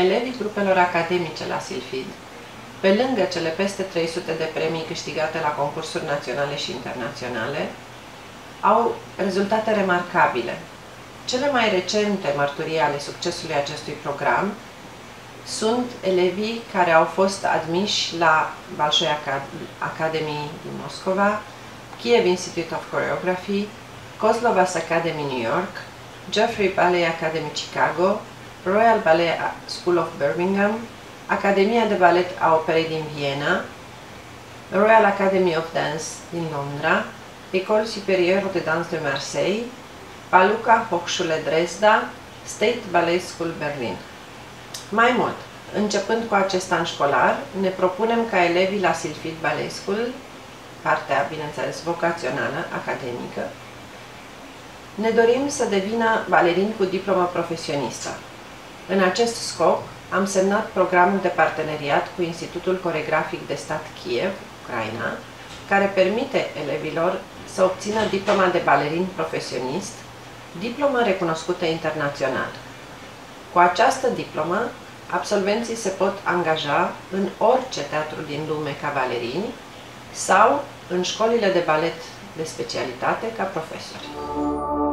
elevii grupelor academice la Silfid, pe lângă cele peste 300 de premii câștigate la concursuri naționale și internaționale, au rezultate remarcabile. Cele mai recente mărturii ale succesului acestui program sunt elevii care au fost admiși la Bolshoi Academy din Moscova, Kiev Institute of Choreography, Kozlovas Academy New York, Joffrey Ballet Academy Chicago, Royal Ballet School of Birmingham, Academia de Ballet a Operei din Viena, Royal Academy of Dance din Londra, École Supérieure de Danse de Marseille, Paluca Hochschule Dresda, State Ballet School Berlin. Mai mult, începând cu acest an școlar, ne propunem ca elevii la Silfid Ballet School, partea, bineînțeles, vocațională, academică, ne dorim să devină balerini cu diplomă profesionistă. În acest scop, am semnat programul de parteneriat cu Institutul Coregrafic de Stat Kiev, Ucraina, care permite elevilor să obțină diploma de balerin profesionist, diplomă recunoscută internațional. Cu această diplomă, absolvenții se pot angaja în orice teatru din lume ca balerini sau în școlile de balet de specialitate ca profesori.